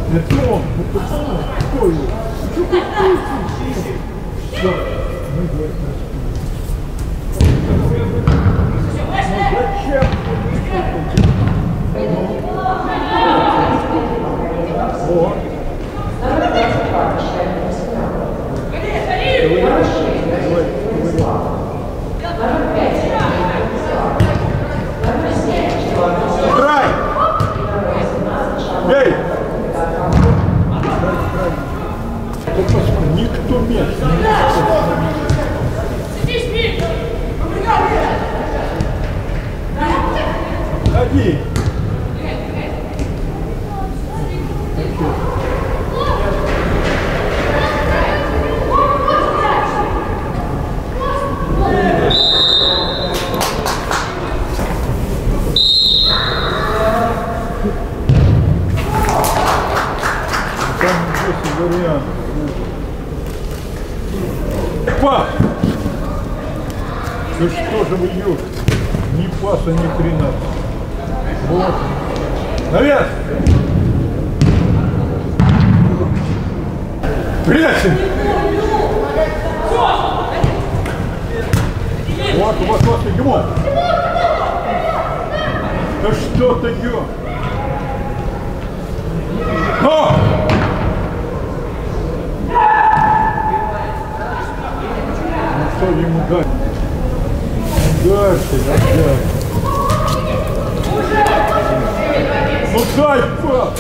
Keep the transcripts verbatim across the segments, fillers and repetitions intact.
Это он, это он, кто его? Что ты крутишь? Да, ну вот. Зачем? Вот. Играй! Эй! Никто мест не ходи! Вариант. Пас! Да что же вы идете? Ни паса, ни хрена. Вот. Навес! Прячься! Вот, у вас вас идем. Да что ты идешь? Но! Что ему дать? Дальше, дальше. Ну дай, пап!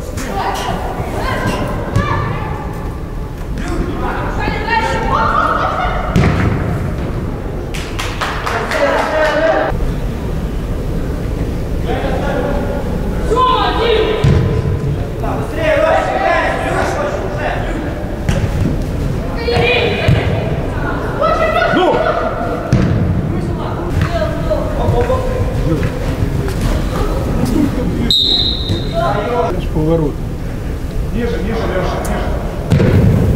Поворот. Ниже, ниже, Леша, ниже.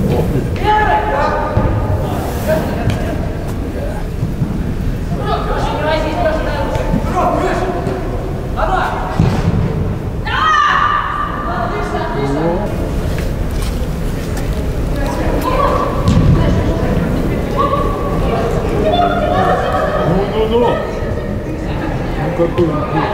Ну, ну, ну. Ну какой он будет?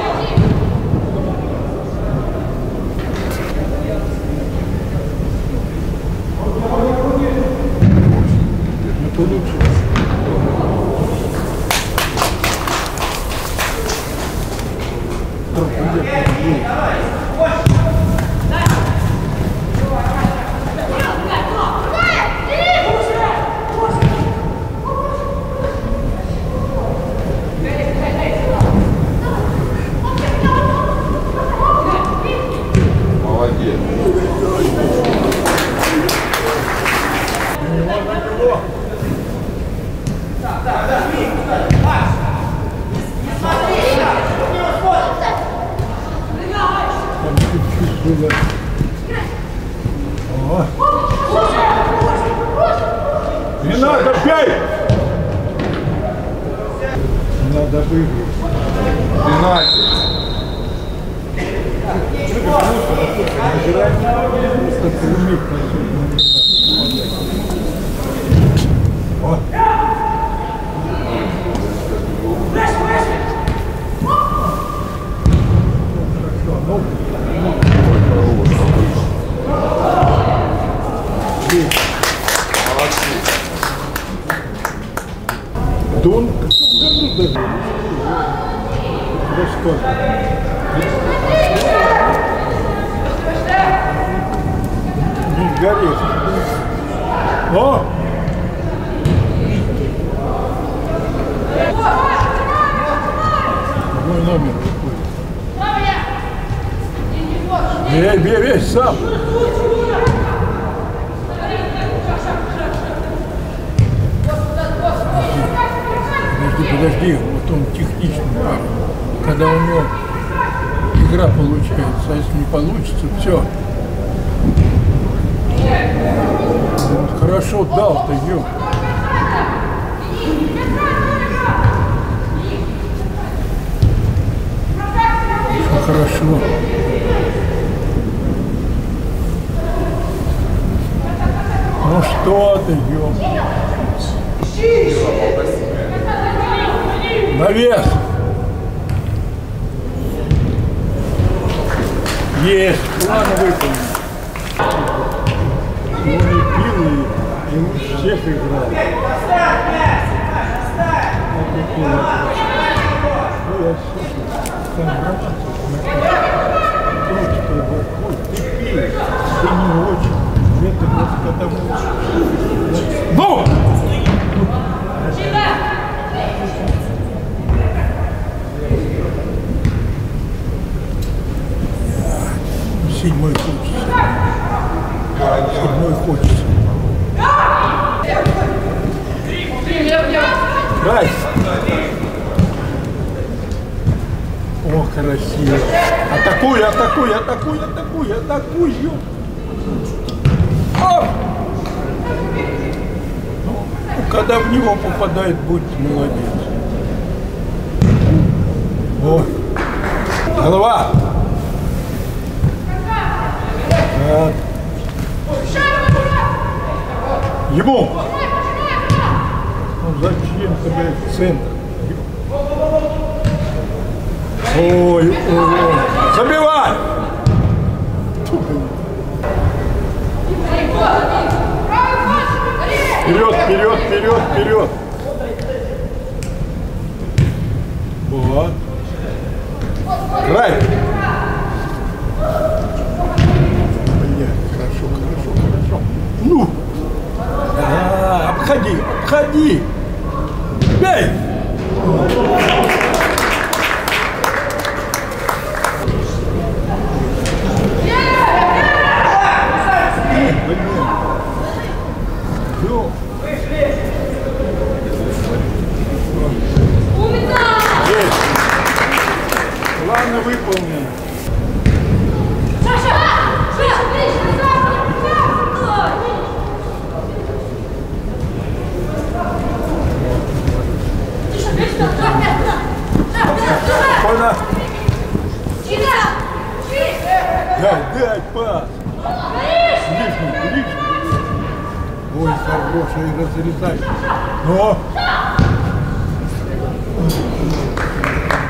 Не надо, бей! Надо выиграть. Пенальти. Вот. Да он в каком году даже? Рассказывай. Не горит. О! Мой номер какой? Бей, бей, бей, сам! Подожди, вот он техничный, когда у него игра получается, а если не получится, все. Он хорошо дал-то, ё. Хорошо. Ну что ты, ёб. Навес. Есть. План выполнен. Он и пил, и лучше всех играл. Ну, я слушаю. Там гранатов. Просто его. Ты пил. Ты не очень. Это просто потому. Ну! Седьмой хочется. Седьмой хочется. Дай! О, красиво. Атакуй, атакуй, атакуй, атакуй, атакуй. О! Ну, когда в него попадает, будет молодец. О! Голова! Так. Ему! Ну зачем тебе в центр? Ой, ой, ой. Забивай! Вперед, вперед, вперед, вперед! Вот. Край! Хорошо, хорошо, хорошо. Ну! А, обходи, обходи! Бей! Планы выполнены. Спокойно. Дай, дай пас. Лишний, лишний. Ой, хороший, разрезай. Но.